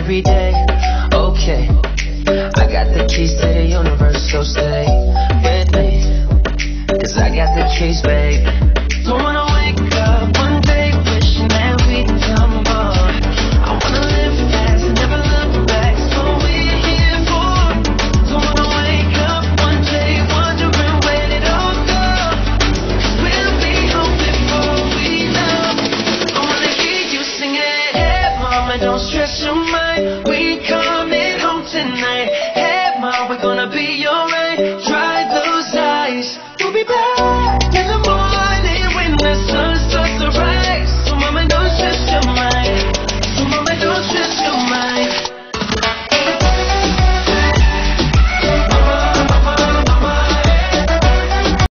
every day. Okay, I got the keys to the universe, so stay with me, 'cause I got the keys, babe. Don't wanna wake up one day wishing that we'd come apart. I wanna live fast and never look back, so we're here for. Don't wanna wake up one day wondering where it all go, 'cause we'll be home before we know. I wanna hear you singing, hey mama, don't stress your mind.